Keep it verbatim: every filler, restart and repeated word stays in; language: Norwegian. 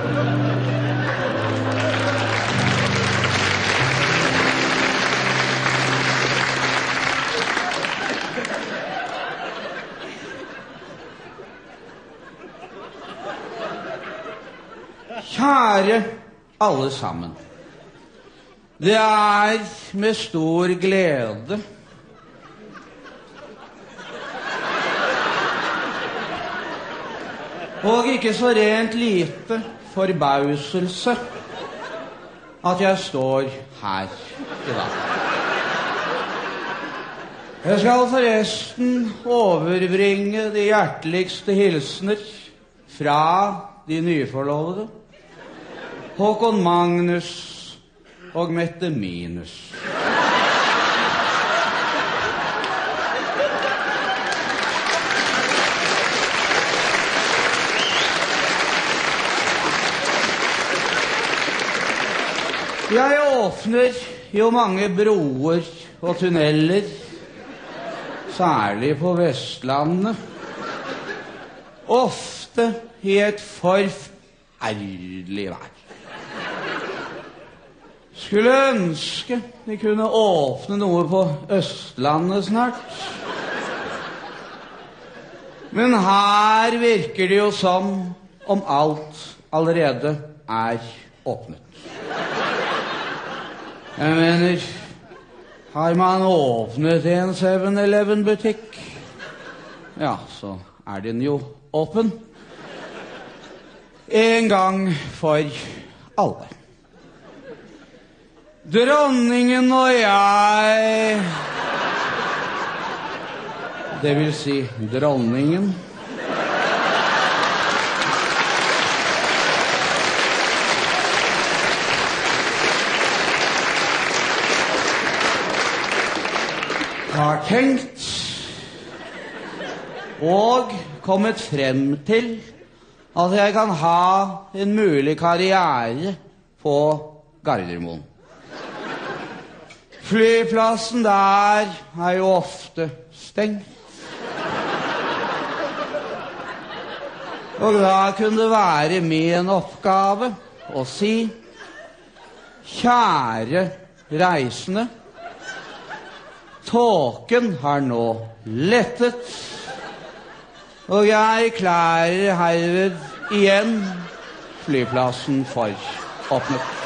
Kjære alle sammen, det er med stor glede og ikke så rent lite forbauselse at jeg står her i dag. Jeg skal forresten overbringe de hjerteligste hilsener fra de nyforlovede, Håkon Magnus og Mette Minus. Jeg åpner jo mange broer og tunneler, særlig på Vestlandet, ofte i et forferdelig vær. Skulle ønske de kunne åpne noe på Østlandet snart. Men her virker det jo som om alt allerede er åpnet. Jeg mener, har man åpnet en seven eleven butikk, ja, så er den jo åpen. En gang for alle. Dronningen og jeg, det vil si dronningen, har tenkt og kommet frem til at jeg kan ha en mulig karriere på Gardermoen. Flyplassen der er jo ofte stengt. Og da kunne det være min oppgave å si: kjære reisende, tåken har nå lettet, og jeg erklærer herved igjen flyplassen for åpnet.